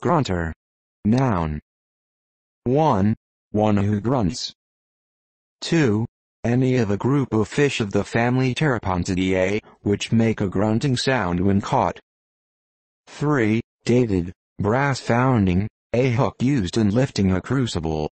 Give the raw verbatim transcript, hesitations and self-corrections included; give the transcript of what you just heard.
Grunter. Noun. one. One who grunts. two. Any of a group of fish of the family Pteropodontidae, which make a grunting sound when caught. three. Dated, brass founding, a hook used in lifting a crucible.